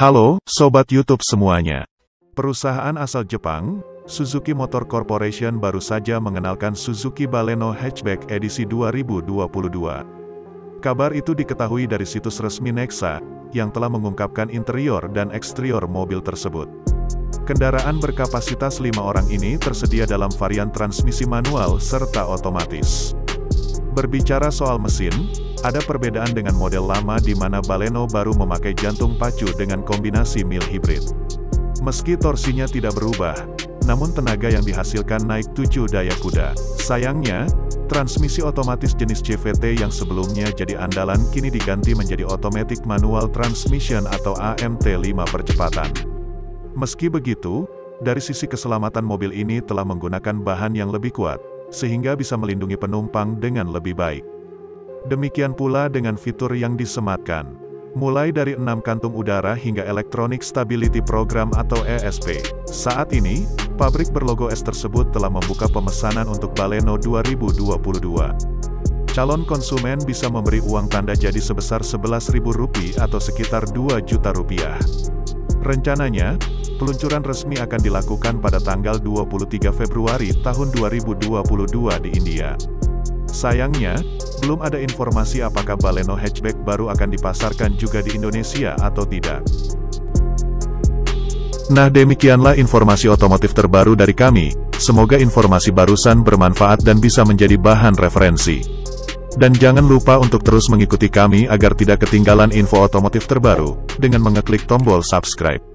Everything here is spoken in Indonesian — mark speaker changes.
Speaker 1: Halo, Sobat YouTube semuanya. Perusahaan asal Jepang, Suzuki Motor Corporation baru saja mengenalkan Suzuki Baleno Hatchback edisi 2022. Kabar itu diketahui dari situs resmi Nexa, yang telah mengungkapkan interior dan eksterior mobil tersebut. Kendaraan berkapasitas 5 orang ini tersedia dalam varian transmisi manual serta otomatis. Berbicara soal mesin, ada perbedaan dengan model lama di mana Baleno baru memakai jantung pacu dengan kombinasi mil hybrid. Meski torsinya tidak berubah, namun tenaga yang dihasilkan naik 7 daya kuda. Sayangnya, transmisi otomatis jenis CVT yang sebelumnya jadi andalan kini diganti menjadi Automatic Manual Transmission atau AMT 5 percepatan. Meski begitu, dari sisi keselamatan mobil ini telah menggunakan bahan yang lebih kuat, sehingga bisa melindungi penumpang dengan lebih baik. Demikian pula dengan fitur yang disematkan. Mulai dari 6 kantung udara hingga Electronic Stability Program atau ESP. Saat ini, pabrik berlogo S tersebut telah membuka pemesanan untuk Baleno 2022. Calon konsumen bisa memberi uang tanda jadi sebesar Rp11.000 atau sekitar Rp2 juta. Rencananya, peluncuran resmi akan dilakukan pada tanggal 23 Februari tahun 2022 di India. Sayangnya, belum ada informasi apakah Baleno hatchback baru akan dipasarkan juga di Indonesia atau tidak. Nah, demikianlah informasi otomotif terbaru dari kami. Semoga informasi barusan bermanfaat dan bisa menjadi bahan referensi. Dan jangan lupa untuk terus mengikuti kami agar tidak ketinggalan info otomotif terbaru, dengan mengeklik tombol subscribe.